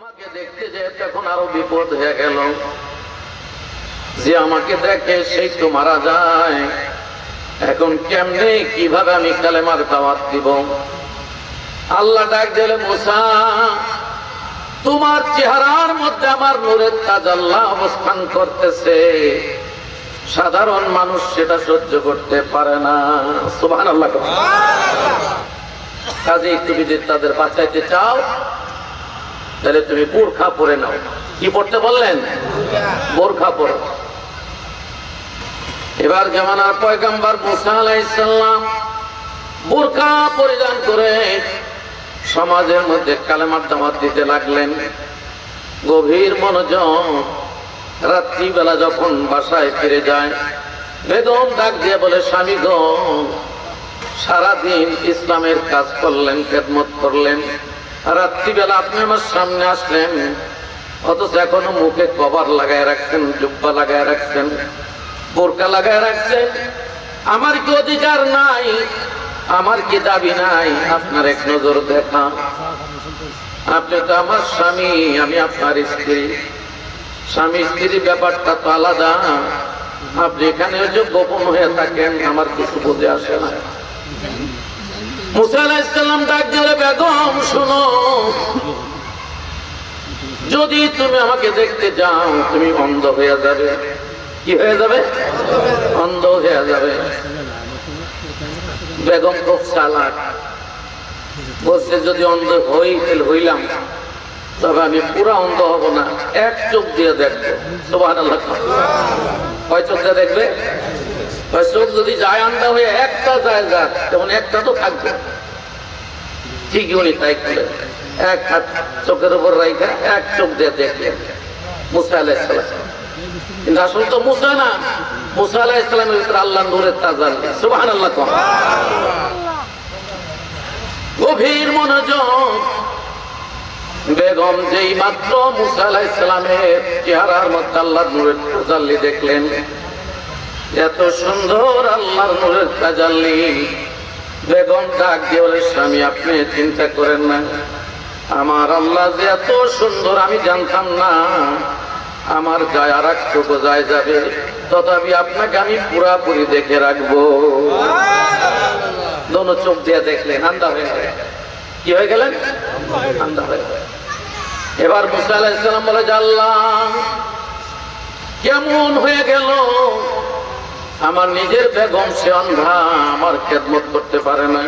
আমাকে দেখতে যে তখন আরো বিপদ হয়ে গেল, যে আমাকে দেখে সেই তো মারা যায়। এখন কেমনে কিভাবে আমি কালেমার দাওয়াত দিব? আল্লাহ ডাক দিলে, মুসা তোমার চেহারার মধ্যে আমার নূরের তাজাল্লাহ অবস্থান করতেছে, সাধারণ মানুষ সেটা সহ্য করতে পারে না। সুবহানাল্লাহ। কাজে তুমি যদি তাদের বাঁচাইতে চাও তাহলে তুমি বোরখা পরে নাও। কি পড়তে বললেন? বোরখা পরো। এবার জামানার পয়গম্বর মুসা আলাইহিস সালাম বোরখা পরিধান করে সমাজের মধ্যে কালেমার দাওয়াত দিতে লাগলেন। গভীর মনোযোগ। রাত্রিবেলা যখন বাসায় ফিরে যায়, বেগম ডাক দিয়ে বলে, স্বামী গো, সারাদিন ইসলামের কাজ করলেন, খেদমত করলেন, রাত্রিবেলা আপনি আমার সামনে আসলেন, অথচ এখনো মুখে কভার লাগায় রাখছেন, জুব্বা লাগায় রাখছেন, বোরকা লাগায় রাখছেন। আমার কি অধিকার নাই? আমার কি দাবি নাই আপনার এক নজর দেখা? আপনি তো আমার স্বামী, আমি আপনার স্ত্রী। স্বামী স্ত্রীর ব্যাপারটা তো আলাদা। আপনি এখানে যে গোপন হয়ে থাকেন আমার কিছু বুঝে আসে না। মুসা আলাইহিস সালাম ডাক দিলে, বেগম শোনো, যদি তুমি আমাকে দেখতে যাও তুমি অন্ধ হয়ে যাবে। কি হয়ে যাবে? অন্ধ হয়ে যাবে। বেগম খুব চালাক, বলছে যদি অন্ধ হই তাহলে হইলাম, তবে আমি পুরা অন্ধ হব না, এক চোখ দিয়ে দেখবো। সুবহানাল্লাহ। কয় চোখ দিয়ে দেখবে? চোখ যদি যায় আন্ধা হয়ে একটা যায় যাক, তেমন একটা তো থাকবে। ঠিকই উনি তাই করে এক হাত চোখের উপর রাইখা এক চোখ দিয়ে দেখলেন মুসা আলাইহিস সালাম। কিন্তু আসলে তো মুসা না, মুসা আলাইহিস সালামের ভিতরে আল্লাহর নূরের তাজাল্লি। সুবহানাল্লাহ। গভীর মনোযোগ। বেগম যেই মাত্র মুসা আলাইহিস সালামের চেহারার মধ্যে আল্লাহর নূরের তাজাল্লি দেখলেন, এত সুন্দর আল্লাহর নূরের তাজাল্লি, বেগম ডাক দিয়ে বলে, স্বামী আপনি চিন্তা করেন না, আমার আল্লাহ যে এত সুন্দর আমি জানতাম না। আমার গায়ে আর এক চোখ যায় যাবে, তথাপি আপনাকে আমি পুরাপুরি দেখে রাখবো। দোনো চোখ দিয়ে দেখলেন, আন্ধা হয়ে গেলেন। কি হয়ে গেলেন? আন্ধা হয়ে গেলেন। এবার মুসা আলাইহিস সালাম বলে, আল্লাহ কেমন হয়ে গেল, আমার নিজের বেগম সে অন্ধা, আমার খেদমত করতে পারে না,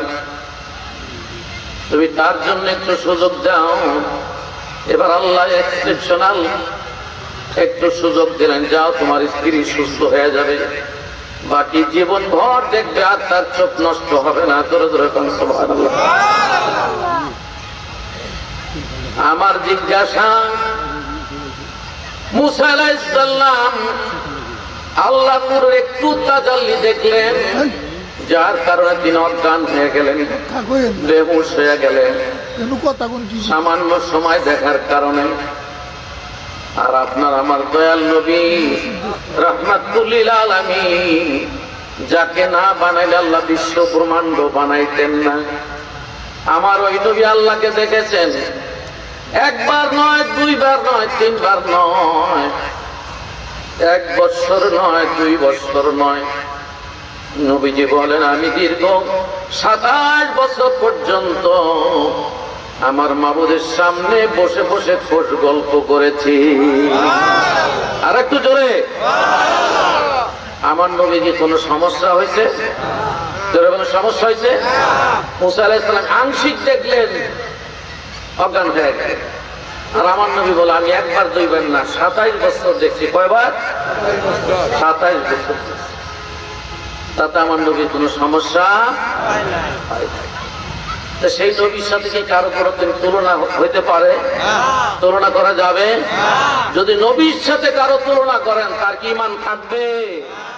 তুমি তার জন্য একটু সুযোগ দাও। এবার আল্লাহ এক্সেপশনাল একটু সুযোগ দিলেন, যাও তোমার স্ত্রী সুস্থ হয়ে যাবে, বাকি জীবন ভর দেখবে আর তার চোখ নষ্ট হবে না। ধরে ধরে সুবহানাল্লাহ। আমার জিজ্ঞাসা, মুসা আলাইহিস সালাম আল্লাহ নূরের একটু তাজাল্লি দেখলেন, যার কারণে তিনি অজ্ঞান হয়ে গেলেন, বেহুশ হয়ে গেলেন সামান্য সময় দেখার কারণে। আর আপনার আমার দয়াল নবী রাহমাতুল লিল আলামিন, যাকে না বানাইলে আল্লাহ বিশ্ব ব্রহ্মাণ্ড বানাইতেন না, আমার ওই নবী আল্লাহকে দেখেছেন একবার নয়, দুইবার নয়, তিনবার নয়, 1 বছর নয়, 2 বছর নয়। নবীজি বলেন, আমি দীর্ঘ 27 বছর পর্যন্ত আমার মাবুদের সামনে বসে বসে খোশ গল্প করেছি। আর একটু জোরে। আমার নবীজি কোনো সমস্যা হয়েছে? জোরে কোনো সমস্যা হয়েছে? মুসা আলাইহিস সালাম আংশিক দেখলেন, অজ্ঞান হয়ে গেলেন। আর আমার নবী বলে, আমি একবার দুইবার না 27 বছর দেখছি। কয়বার? 27 বছর। তাতে আমার নবীর কোনো সমস্যা হয় না। সেই নবীর সাথে কি কারো কোনোদিন তুলনা হইতে পারে? তুলনা করা যাবে? যদি নবীর সাথে কারো তুলনা করেন তার কি ঈমান থাকবে?